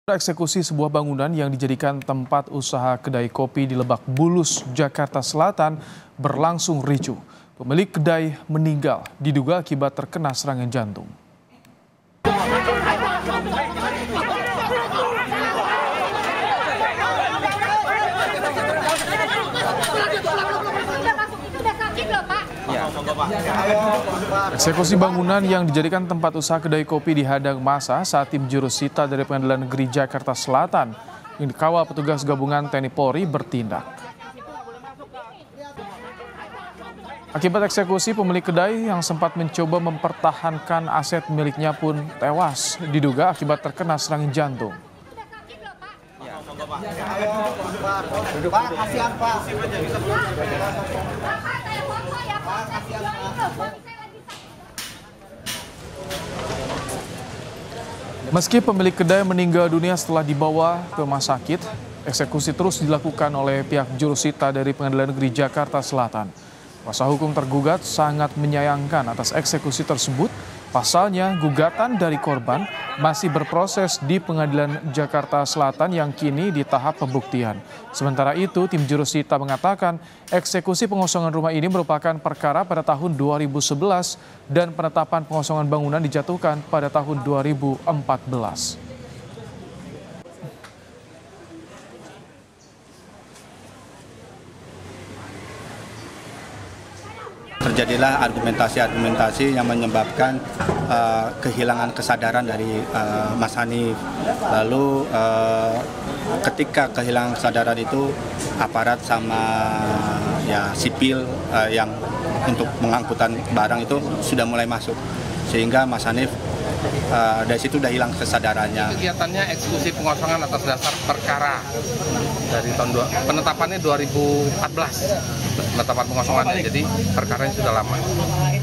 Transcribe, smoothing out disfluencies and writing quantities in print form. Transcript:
Eksekusi sebuah bangunan yang dijadikan tempat usaha kedai kopi di Lebak Bulus, Jakarta Selatan berlangsung ricuh. Pemilik kedai meninggal diduga akibat terkena serangan jantung. Eksekusi bangunan yang dijadikan tempat usaha kedai kopi dihadang massa saat tim jurusita dari Pengadilan Negeri Jakarta Selatan yang dikawal petugas gabungan TNI Polri bertindak. Akibat eksekusi, pemilik kedai yang sempat mencoba mempertahankan aset miliknya pun tewas, diduga akibat terkena serangan jantung. Meski pemilik kedai meninggal dunia setelah dibawa ke rumah sakit, eksekusi terus dilakukan oleh pihak jurusita dari Pengadilan Negeri Jakarta Selatan. Kuasa hukum tergugat sangat menyayangkan atas eksekusi tersebut. Pasalnya, gugatan dari korban masih berproses di Pengadilan Jakarta Selatan yang kini di tahap pembuktian. Sementara itu, tim jurusita mengatakan eksekusi pengosongan rumah ini merupakan perkara pada tahun 2011 dan penetapan pengosongan bangunan dijatuhkan pada tahun 2014. Terjadilah argumentasi yang menyebabkan kehilangan kesadaran dari Mas Hanif. Lalu ketika kehilangan kesadaran itu aparat sama sipil yang untuk mengangkutan barang itu sudah mulai masuk, sehingga Mas Hanif dari situ udah hilang kesadarannya. Kegiatannya eksekusi pengosongan atas dasar perkara dari tahun penetapannya 2014 penetapan pengosongannya, jadi perkaranya sudah lama.